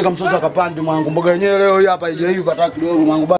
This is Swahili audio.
Peleka msosa kapande mwanangu. Mboga yenyewe leo hii hapa haijaiva hata kidogo mwanangu.